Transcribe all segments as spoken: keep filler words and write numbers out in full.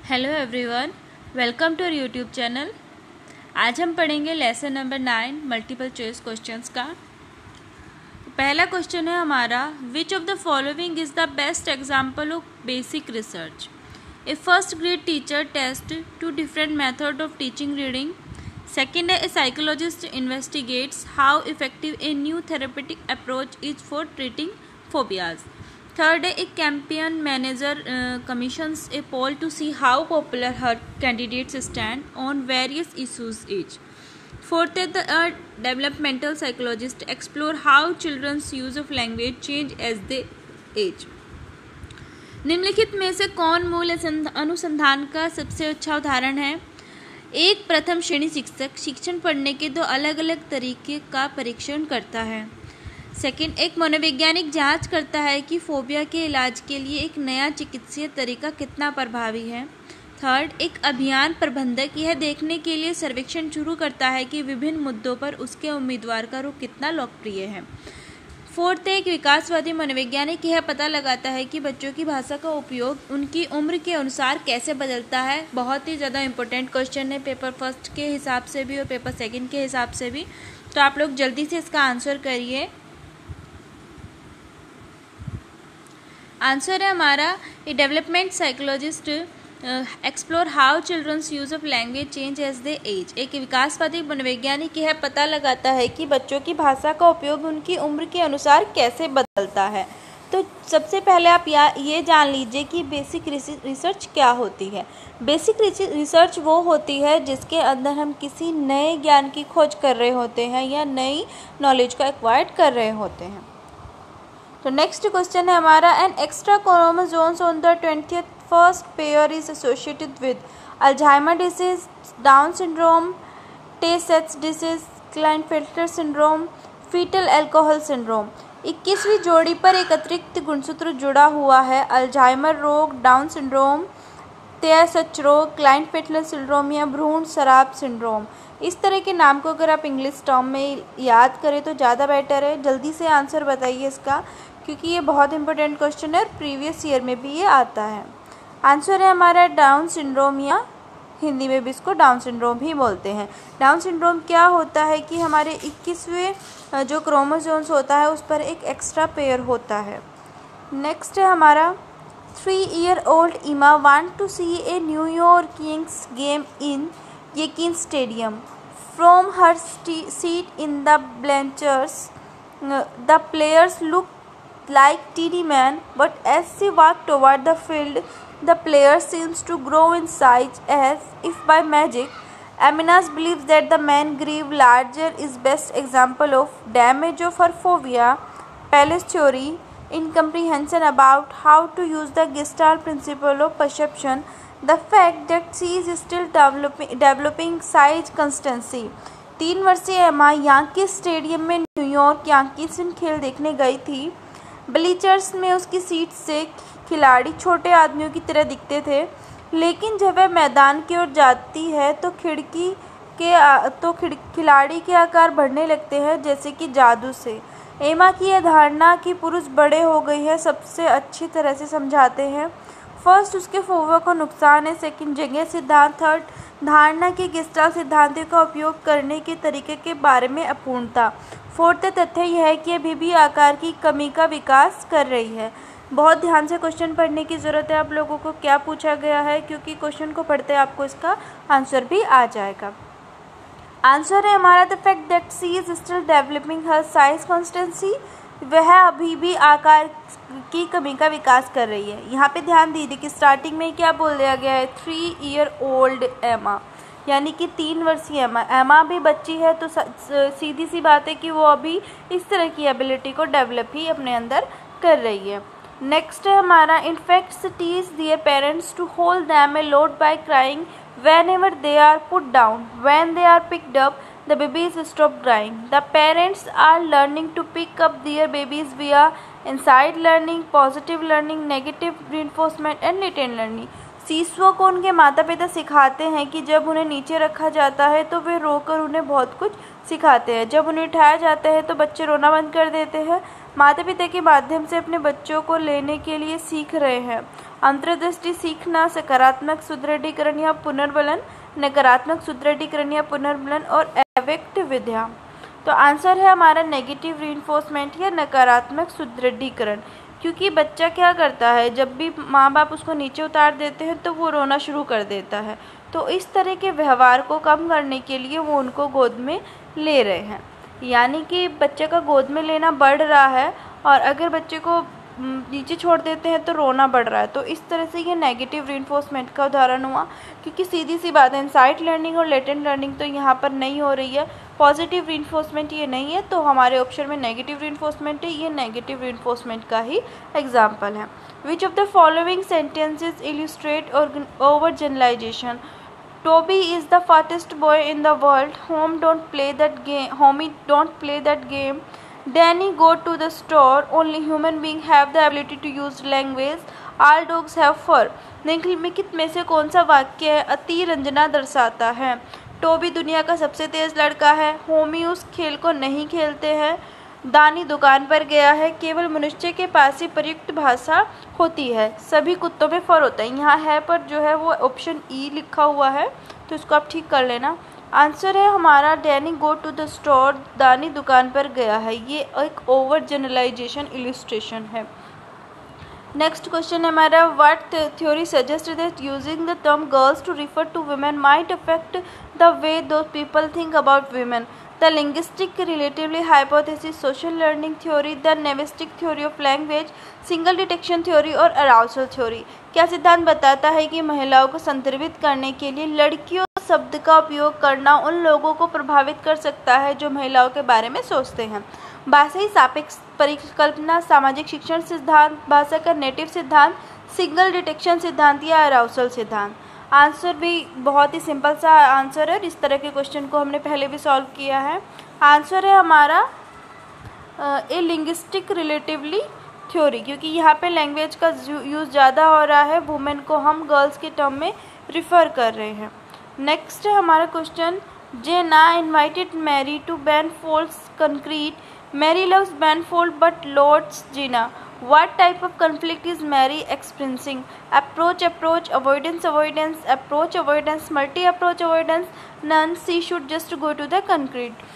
Hello everyone, welcome to YouTube channel. आज हम पढ़ेंगे lesson number nine multiple choice questions का। पहला क्वेश्चन है हमारा, which of the following is the best example of basic research? A first grade teacher test two different method of teaching reading. Second है, a psychologist investigates how effective a new therapeutic approach is for treating phobias. Third, a campaign manager uh, commissions a poll to see how popular her candidates stand on various issues each. Fourth, the uh, developmental psychologist explore how children's use of language change as they age. निम्नलिखित में से कौन मूल अनुसंधान का सबसे अच्छा उदाहरण है? एक प्रथम श्रेणी शिक्षक शिक्षण पढ़ने के दो अलग अलग तरीके का परीक्षण करता है। सेकेंड, एक मनोवैज्ञानिक जांच करता है कि फोबिया के इलाज के लिए एक नया चिकित्सीय तरीका कितना प्रभावी है। थर्ड, एक अभियान प्रबंधक यह देखने के लिए सर्वेक्षण शुरू करता है कि विभिन्न मुद्दों पर उसके उम्मीदवार का रुख कितना लोकप्रिय है। फोर्थ, एक विकासवादी मनोवैज्ञानिक यह पता लगाता है कि बच्चों की भाषा का उपयोग उनकी उम्र के अनुसार कैसे बदलता है। बहुत ही ज़्यादा इंपॉर्टेंट क्वेश्चन है पेपर फर्स्ट के हिसाब से भी और पेपर सेकेंड के हिसाब से भी, तो आप लोग जल्दी से इसका आंसर करिए। आंसर है हमारा, a development psychologist explore how childrens use of language change as they age. एक विकासवादी मनोवैज्ञानिक यह पता लगाता है कि बच्चों की भाषा का उपयोग उनकी उम्र के अनुसार कैसे बदलता है। तो सबसे पहले आप या ये जान लीजिए कि बेसिक रिसर्च क्या होती है। बेसिक रिसर्च वो होती है जिसके अंदर हम किसी नए ज्ञान की खोज कर रहे होते हैं या नई नॉलेज को एक्वायर्ड कर रहे होते हैं। तो नेक्स्ट क्वेश्चन है हमारा, an extra chromosomes on the twentieth first pair is associated with Alzheimer disease, Down syndrome, Tay सेट्स disease, Klinefelter syndrome, fetal alcohol syndrome. इक्कीसवीं जोड़ी पर एक अतिरिक्त गुणसूत्र जुड़ा हुआ है, अल्जाइमर रोग, डाउन सिंड्रोम, टे सेट्स रोग, क्लाइनफेल्टर सिंड्रोम या भ्रूण शराब सिंड्रोम। इस तरह के नाम को अगर आप इंग्लिश टर्म में याद करें तो ज़्यादा बेटर है। जल्दी से आंसर बताइए इसका, क्योंकि ये बहुत इंपॉर्टेंट क्वेश्चन है और प्रीवियस ईयर में भी ये आता है। आंसर है हमारा डाउन सिंड्रोम, या हिंदी में भी इसको डाउन सिंड्रोम ही बोलते हैं। डाउन सिंड्रोम क्या होता है कि हमारे इक्कीसवें जो क्रोमोसोम्स होता है उस पर एक एक्स्ट्रा पेयर होता है। नेक्स्ट है हमारा, three year old Emma want to see a New York Kings game in येकिन stadium. From her seat in the bleachers, the players looked like teeny men, but as she walked toward the field, the player seems to grow in size as if by magic. Aminas believes that the man grew larger is best example of damage of her phobia. Palace theory, incomprehension about how to use the Gestalt principle of perception. The fact that she is still developing developing size constancy. तीन वर्षीय Emma Yankee stadium में New York Yankees खेल देखने गई थी। Bleachers में उसकी seat से खिलाड़ी छोटे आदमियों की तरह दिखते थे, लेकिन जब वह मैदान की ओर जाती है तो खिड़की के तो खिलाड़ी के आकार बढ़ने लगते हैं जैसे कि जादू से। एमा की यह धारणा कि पुरुष बड़े हो गई है सबसे अच्छी तरह से समझाते हैं। फर्स्ट, उसके फोबिया को नुकसान है। सेकंड, जगह सिद्धांत। थर्ड, धारणा के गेस्टाल्ट सिद्धांतों का उपयोग करने के तरीके के बारे में अपूर्णता। फोर्थ, तथ्य यह है कि अभी भी आकार की कमी का विकास कर रही है। बहुत ध्यान से क्वेश्चन पढ़ने की ज़रूरत है आप लोगों को, क्या पूछा गया है, क्योंकि क्वेश्चन को पढ़ते आपको इसका आंसर भी आ जाएगा। आंसर है हमारा, the fact that she is still developing her size constancy. वह अभी भी आकार की कमी का विकास कर रही है। यहाँ पे ध्यान दीजिए कि स्टार्टिंग में क्या बोल दिया गया है, थ्री ईयर ओल्ड एमा, यानी कि तीन वर्षीय एमा। एमा भी बच्ची है, तो सीधी सी बात है कि वो अभी इस तरह की एबिलिटी को डेवलप ही अपने अंदर कर रही है। नेक्स्ट है हमारा, infant teases their parents to hold them a lot by crying whenever they are put down. When they are picked up, the babies stop crying. The parents are learning to pick up their babies via inside learning, positive learning, negative reinforcement and latent learning. शिशुओं को उनके माता पिता सिखाते हैं कि जब उन्हें नीचे रखा जाता है तो वे रोकर उन्हें बहुत कुछ सिखाते हैं। जब उन्हें उठाया जाता है तो बच्चे रोना बंद कर देते हैं। माता पिता के माध्यम से अपने बच्चों को लेने के लिए सीख रहे हैं। अंतर्दृष्टि सीखना, सकारात्मक सुदृढ़ीकरण या पुनर्बलन, नकारात्मक सुदृढ़ीकरण या पुनर्बलन और अव्यक्त विद्या। तो आंसर है हमारा नेगेटिव रीइंफोर्समेंट या नकारात्मक सुदृढ़ीकरण, क्योंकि बच्चा क्या करता है, जब भी माँ बाप उसको नीचे उतार देते हैं तो वो रोना शुरू कर देता है। तो इस तरह के व्यवहार को कम करने के लिए वो उनको गोद में ले रहे हैं, यानी कि बच्चे का गोद में लेना बढ़ रहा है और अगर बच्चे को नीचे छोड़ देते हैं तो रोना बढ़ रहा है। तो इस तरह से ये नेगेटिव रीइंफोर्समेंट का उदाहरण हुआ, क्योंकि सीधी सी बात है इनसाइट लर्निंग और लेटेंट लर्निंग तो यहाँ पर नहीं हो रही है, पॉजिटिव रीइंफोर्समेंट ये नहीं है, तो हमारे ऑप्शन में नेगेटिव रीइंफोर्समेंट है, ये नेगेटिव रीइंफोर्समेंट का ही एग्जाम्पल है। Which of the following sentences illustrate overgeneralization? Toby is the fattest boy in the world. Home don't play that game. Homie don't play that game. Danny go to the store. Only human being have the ability to use language. All dogs have fur. निम्नलिखित में से कौन सा वाक्य अति रंजना दर्शाता है? Tobey दुनिया का सबसे तेज लड़का है। होमी उस खेल को नहीं खेलते हैं। दानी दुकान पर गया है। केवल मनुष्य के पास ही प्रयुक्त भाषा होती है। सभी कुत्तों में फर होता है। यहाँ है पर जो है वो ऑप्शन ई लिखा हुआ है, तो इसको आप ठीक कर लेना। आंसर है हमारा Danny go to the store, Danny दुकान पर गया है। ये एक ओवर जनरलाइजेशन इल्यूस्ट्रेशन है। नेक्स्ट क्वेश्चन है हमारा, what theory suggest that using the term girls to refer to women might affect the way those people think about women? The linguistic relatively hypothesis, social learning theory, the linguistic theory of language, single detection theory और arousal theory। क्या सिद्धांत बताता है कि महिलाओं को संदर्भित करने के लिए लड़कियों शब्द का उपयोग करना उन लोगों को प्रभावित कर सकता है जो महिलाओं के बारे में सोचते हैं? भाषाई सापेक्ष परिकल्पना, सामाजिक शिक्षण सिद्धांत, भाषा का नेटिव सिद्धांत, सिंगल डिटेक्शन सिद्धांत या अराउसल सिद्धांत? आंसर भी बहुत ही सिंपल सा आंसर है, इस तरह के क्वेश्चन को हमने पहले भी सॉल्व किया है। आंसर है हमारा ए लिंग्विस्टिक रिलेटिवली थ्योरी, क्योंकि यहाँ पे लैंग्वेज का यूज़ ज़्यादा हो रहा है, वुमेन को हम गर्ल्स के टर्म में रिफ़र कर रहे हैं। नेक्स्ट है हमारा question, Jenna invited Mary to Ben Folds concert. Mary loves Benfold but loathes Gina. What type of conflict is Mary experiencing? Approach, approach, avoidance, avoidance, approach, avoidance, multi-approach, avoidance, none. She should just go to the concrete.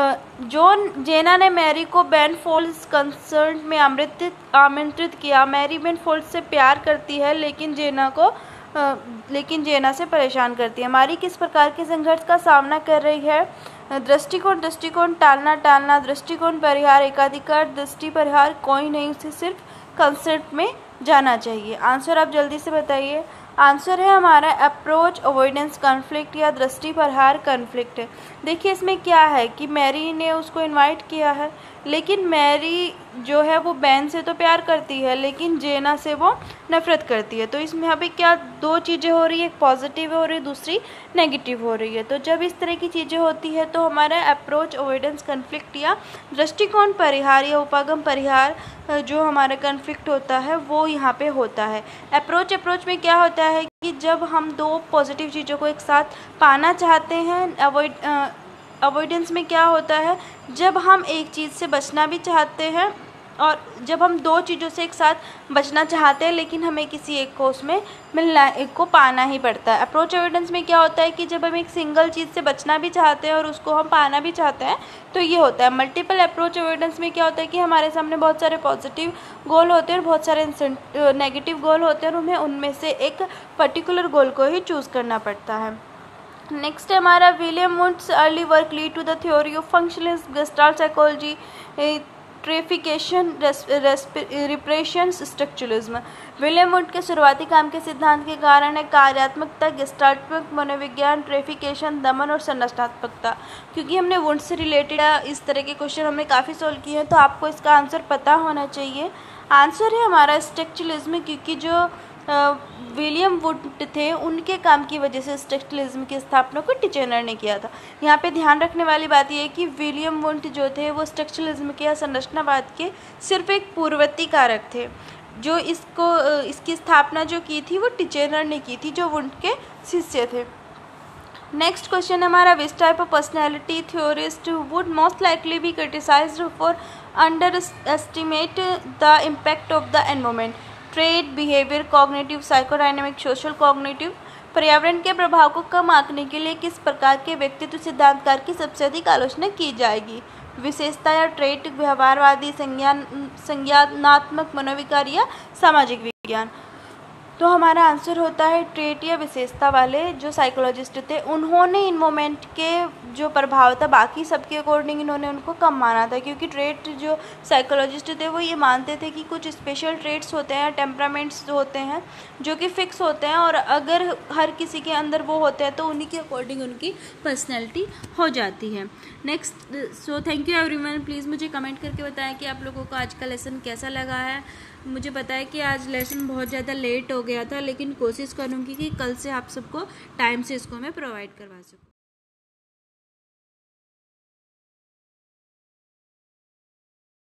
जो जेना ने Mary को बेनफोल्ड्स concert में आमंत्रित आमंत्रित किया। Mary बेनफोल्ड से प्यार करती है लेकिन जेना को आ, लेकिन जेना से परेशान करती है। मैरी किस प्रकार के संघर्ष का सामना कर रही है? दृष्टिकोण, दृष्टिकोण, टालना, टालना, दृष्टिकोण, परिहार, एकाधिकार, दृष्टि, परिहार, कोई नहीं, उसे सिर्फ कंसर्ट में जाना चाहिए। आंसर आप जल्दी से बताइए। आंसर है हमारा अप्रोच, अवॉइडेंस, कॉन्फ्लिक्ट या दृष्टि परिहार कॉन्फ्लिक्ट। देखिए इसमें क्या है कि मैरी ने उसको इनवाइट किया है, लेकिन मैरी जो है वो बैन से तो प्यार करती है लेकिन जेना से वो नफरत करती है। तो इसमें अभी क्या दो चीज़ें हो रही है, एक पॉजिटिव हो रही है, दूसरी नेगेटिव हो रही है। तो जब इस तरह की चीज़ें होती है तो हमारा अप्रोच, अवॉइडेंस, कॉन्फ्लिक्ट या दृष्टिकोण परिहार या उपागम परिहार जो हमारा कॉन्फ्लिक्ट होता है वो यहाँ पे होता है। अप्रोच अप्रोच में क्या होता है कि जब हम दो पॉजिटिव चीज़ों को एक साथ पाना चाहते हैं। अवॉइड अवॉइडेंस में क्या होता है, जब हम एक चीज़ से बचना भी चाहते हैं और जब हम दो चीज़ों से एक साथ बचना चाहते हैं लेकिन हमें किसी एक को उसमें मिलना, एक को पाना ही पड़ता है। अप्रोच अवॉइडेंस में क्या होता है कि जब हम एक सिंगल चीज़ से बचना भी चाहते हैं और उसको हम पाना भी चाहते हैं तो ये होता है। मल्टीपल अप्रोच अवॉइडेंस में क्या होता है कि हमारे सामने बहुत सारे पॉजिटिव गोल होते हैं और बहुत सारे नेगेटिव गोल होते हैं और हमें उनमें से एक पर्टिकुलर गोल को ही चूज़ करना पड़ता है। नेक्स्ट है हमारा, William Woods early work lead to the theory of functionalist, Gestalt psychology, ट्रेफिकेशन, रिप्रेशन, स्ट्रक्चरलिज्म। विलियम वुड के शुरुआती काम के सिद्धांत के कारण है कार्यात्मकता, गेस्टाल्टत्मक मनोविज्ञान, ट्रेफिकेशन, दमन और संरचनात्मकता। क्योंकि हमने वुड से रिलेटेड इस तरह के क्वेश्चन हमने काफ़ी सोल्व किए हैं तो आपको इसका आंसर पता होना चाहिए। आंसर है हमारा स्ट्रक्चरलिज्म, क्योंकि जो विलियम वुड थे उनके काम की वजह से स्ट्रक्चरलिज्म की स्थापना को टिचेनर ने किया था। यहाँ पे ध्यान रखने वाली बात यह है कि विलियम वुड जो थे वो स्ट्रक्चरलिज्म के या संरचनावाद के सिर्फ एक पूर्ववर्ती कारक थे। जो इसको इसकी स्थापना जो की थी वो टिचेनर ने की थी, जो उनके शिष्य थे। नेक्स्ट क्वेश्चन हमारा, which type of personality theorist would most likely be criticized for underestimate the impact of the environment? Trait, behavior, cognitive, psychodynamic, social cognitive. पर्यावरण के प्रभाव को कम आंकने के लिए किस प्रकार के व्यक्तित्व सिद्धांतकार की सबसे अधिक आलोचना की जाएगी? विशेषता या ट्रेट, व्यवहारवादी, संज्ञान संज्ञानात्मक मनोविकार या सामाजिक विज्ञान? तो हमारा आंसर होता है ट्रेट या विशेषता वाले जो साइकोलॉजिस्ट थे, उन्होंने इन मोमेंट के जो प्रभाव था बाकी सबके अकॉर्डिंग इन्होंने उनको कम माना था, क्योंकि ट्रेट जो साइकोलॉजिस्ट थे वो ये मानते थे कि कुछ स्पेशल ट्रेट्स होते हैं, टेम्परामेंट्स होते हैं जो कि फिक्स होते हैं, और अगर हर किसी के अंदर वो होते हैं तो उन्हीं के अकॉर्डिंग उनकी पर्सनैलिटी हो जाती है। Next, so thank you everyone. Please मुझे कमेंट करके बताएं कि आप लोगों को आज का लेसन कैसा लगा है। मुझे पता है कि आज लेसन बहुत ज़्यादा लेट हो गया था, लेकिन कोशिश करूँगी कि कल से आप सबको टाइम से इसको मैं प्रोवाइड करवा सकूँ।